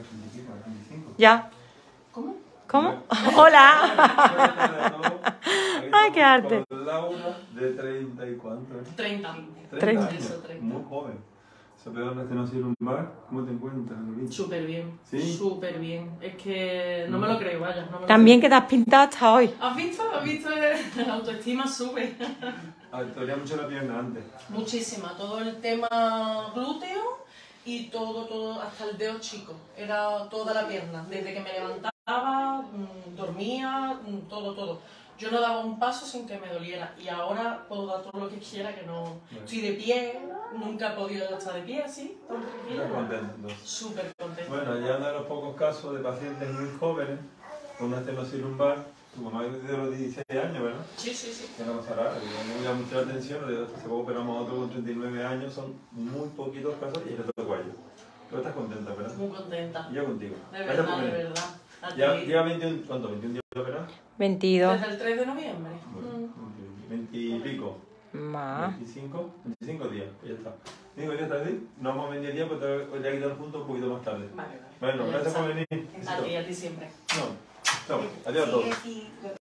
Ya. ¿Cómo? ¿Cómo? ¡Hola! ¡Ay, qué arte! Con Laura, de 30 y cuánto, 30. 30 años. Eso, 30. Muy joven. Se pegó en lumbar. ¿Cómo te encuentras, Lorita? Súper bien. ¿Sí? Súper bien. Es que no me lo creo, vaya. No me lo También que creo. te has pintado hasta hoy. ¿Has visto? ¿Has visto? La autoestima sube. Te dolía mucho la pierna antes. Muchísima. Todo el tema glúteo y todo, hasta el dedo chico. Era toda la pierna. Desde que me levantaba, dormía, todo. Yo no daba un paso sin que me doliera y ahora puedo dar todo lo que quiera, que no... Estoy de pie, nunca he podido estar de pie así, tan tranquila. Estás contento, entonces. Súper contenta. Bueno, ya uno de los pocos casos de pacientes muy jóvenes con una estenosis lumbar. Tu mamá es de los 16 años, ¿verdad? Sí. Ya no pasará, me llama mucho la atención. Hace poco operamos a otro con 39 años, son muy poquitos casos y le tocó a ellos. Pero estás contenta, ¿verdad? Muy contenta. Y yo contigo. De Gracias verdad, por de venir. verdad. A ti. Ya 21, ¿cuánto? ¿21 días de operar? 22. Desde el 3 de noviembre. Bueno, 20 y pico. Más. 25 días, pues ya está. 5 días tarde, no vamos a venir el día, pues te voy a quitar juntos un poquito más tarde. Vale. Bueno, Ya gracias está. por venir. A ti siempre. No, chao. Adiós a todos.